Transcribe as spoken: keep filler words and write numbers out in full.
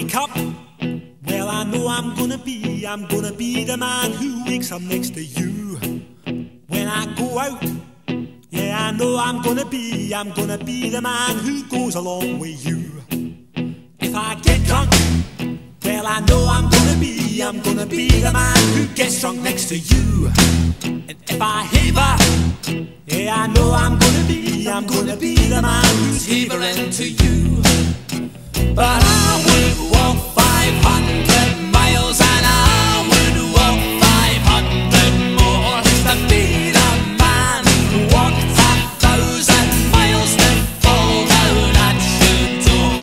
wake up, well, I know I'm gonna be, I'm gonna be the man who wakes up next to you. When I go out, yeah, I know I'm gonna be, I'm gonna be the man who goes along with you. If I get drunk, well, I know I'm gonna be, I'm gonna be the man who gets drunk next to you. And if I haver, yeah, I know I'm gonna be, I'm gonna be the man who's havering to you. But I will walk